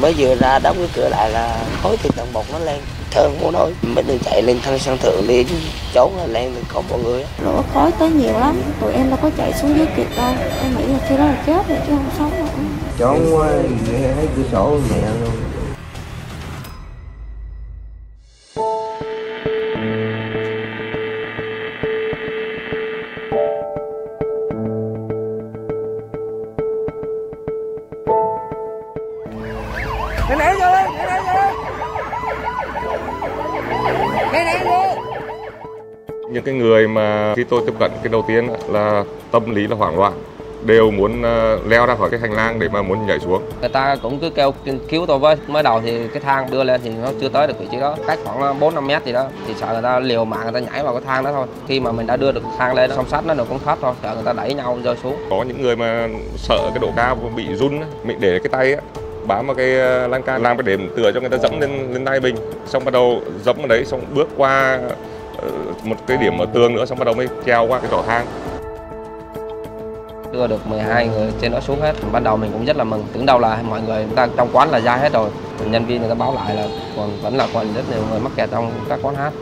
mới vừa ra đóng cái cửa lại là khói từ tầng 1 nó lên thơm muốn nói mới được chạy lên thang sân thượng đi trốn là lên thì có mọi người. Lửa khói tới nhiều lắm, tụi em đâu có chạy xuống dưới kịp đâu, em nghĩ là khi đó là chết rồi chứ không sống nữa. Trốn quá thấy cửa sổ mẹ luôn. Những cái người mà khi tôi tiếp cận cái đầu tiên là tâm lý là hoảng loạn, đều muốn leo ra khỏi cái hành lang để mà muốn nhảy xuống. Người ta cũng cứ kêu cứu tôi với, mới đầu thì cái thang đưa lên thì nó chưa tới được vị trí đó, cách khoảng 4-5 mét gì đó, thì sợ người ta liều mạng người ta nhảy vào cái thang đó thôi. Khi mà mình đã đưa được thang lên, song sắt nó được cũng thấp thôi, sợ người ta đẩy nhau rơi xuống. Có những người mà sợ cái độ cao bị run, mình để cái tay bám vào cái lan can làm cái đệm tựa cho người ta dẫm lên tay mình, xong bắt đầu dẫm ở đấy, xong bước qua một cái điểm ở tường nữa, xong bắt đầu mới treo qua cái cầu thang. Đưa được 12 người trên đó xuống hết. Ban đầu mình cũng rất là mừng, tưởng đâu là mọi người ta trong quán là ra hết rồi. Nhân viên người ta báo lại là vẫn còn rất nhiều người mắc kẹt trong các quán hát.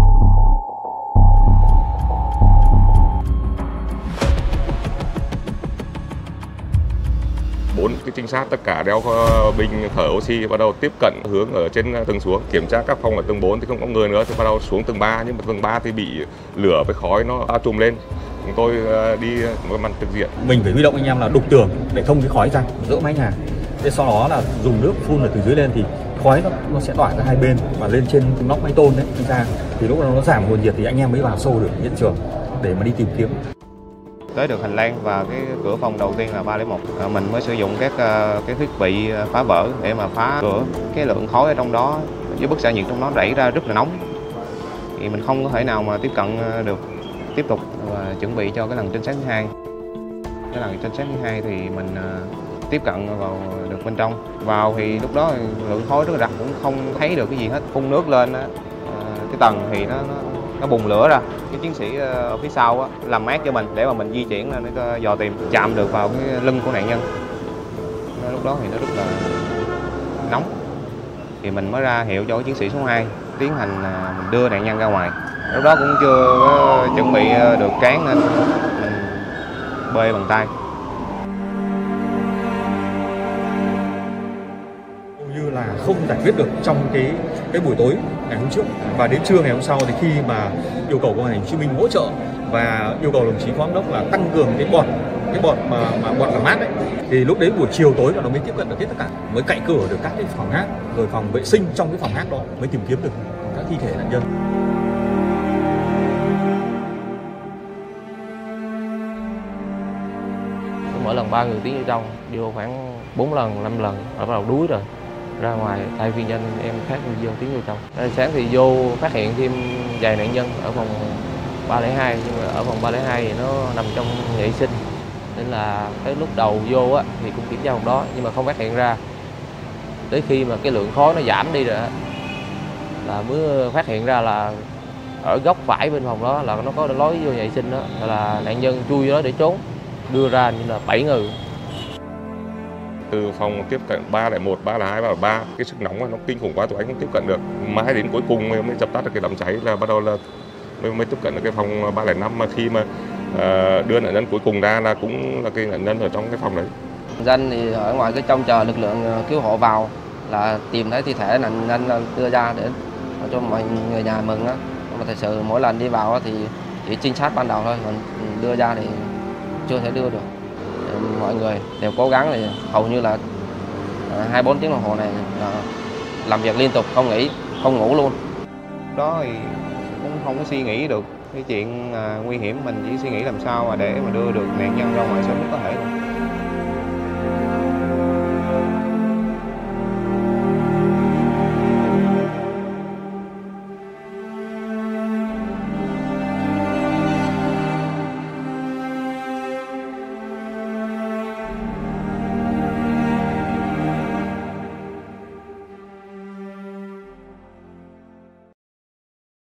Bốn cái trinh sát tất cả đeo bình thở oxy, bắt đầu tiếp cận hướng ở trên tầng xuống, kiểm tra các phòng ở tầng 4 thì không có người nữa, thì bắt đầu xuống tầng 3, nhưng mà tầng 3 thì bị lửa với khói nó bao trùm lên. Chúng tôi đi một mặt trực diện. Mình phải huy động anh em là đục tường để thông cái khói ra giữa mái nhà. Thế sau đó là dùng nước phun từ dưới lên thì khói nó sẽ tỏa ra hai bên và lên trên nóc mái tôn đấy ra. Thì lúc đó nó giảm nguồn nhiệt thì anh em mới vào sâu được hiện trường để mà đi tìm kiếm. Tới được hành lang và cái cửa phòng đầu tiên là 301, mình mới sử dụng các cái thiết bị phá vỡ để mà phá cửa. Cái lượng khói ở trong đó với bức xạ nhiệt trong đó đẩy ra rất là nóng, thì mình không có thể nào mà tiếp cận được. Tiếp tục và chuẩn bị cho cái lần trinh sát thứ hai. Cái lần trinh sát thứ hai thì mình tiếp cận vào được bên trong. Vào thì lúc đó lượng khói rất là đặc, cũng không thấy được cái gì hết. Phun nước lên cái tầng thì nó bùng lửa ra. Cái chiến sĩ ở phía sau làm mát cho mình để mà mình di chuyển lên để dò tìm, chạm được vào cái lưng của nạn nhân. Lúc đó thì nó rất là nóng, thì mình mới ra hiệu cho cái chiến sĩ số 2 tiến hành mình đưa nạn nhân ra ngoài. Lúc đó cũng chưa có chuẩn bị được cán nên mình bơi bằng tay. Như là không giải quyết được trong cái buổi tối ngày hôm trước, và đến trưa ngày hôm sau thì khi mà yêu cầu công an thành phố Hồ Chí Minh hỗ trợ và yêu cầu đồng chí phó giám đốc là tăng cường cái bọt mà bọt làm mát đấy, thì lúc đấy buổi chiều tối là nó mới tiếp cận được hết tất cả, mới cạy cửa được các cái phòng hát rồi phòng vệ sinh trong cái phòng hát đó, mới tìm kiếm được các thi thể nạn nhân. Mỗi lần 3 người tiến vô trong, vô khoảng 4 lần, 5 lần, bắt đầu đuối rồi. Ra ngoài thay phiên anh em khác vô tiến vô trong. Sáng thì vô phát hiện thêm vài nạn nhân ở phòng 302, nhưng mà ở phòng 302 thì nó nằm trong nhà vệ sinh. Nên là cái lúc đầu vô thì cũng kiểm tra phòng đó nhưng mà không phát hiện ra. Tới khi mà cái lượng khói nó giảm đi rồi là mới phát hiện ra là ở góc phải bên phòng đó là nó có lối vô nhà vệ sinh đó, là nạn nhân chui vô đó để trốn. Đưa ra như là 7 người. Từ phòng tiếp cận 301, 302, 303, cái sức nóng nó kinh khủng quá, tụi anh không tiếp cận được. Mãi đến cuối cùng mới dập tắt được cái đám cháy, là bắt đầu là mới tiếp cận được cái phòng 305, mà khi mà đưa nạn nhân cuối cùng ra là cũng là cái nạn nhân ở trong cái phòng đấy. Dân thì ở ngoài cái trông chờ lực lượng cứu hộ vào là tìm thấy thi thể nạn nhân đưa ra để cho mọi người nhà mừng á. Nhưng mà thật sự mỗi lần đi vào thì chỉ trinh sát ban đầu thôi, còn đưa ra thì chưa thể đưa được. Mọi người đều cố gắng, thì hầu như là 24 tiếng đồng hồ này là làm việc liên tục, không nghỉ, không ngủ luôn. Đó thì cũng không có suy nghĩ được cái chuyện nguy hiểm, mình chỉ suy nghĩ làm sao mà để mà đưa được nạn nhân ra ngoài sớm nhất có thể thôi.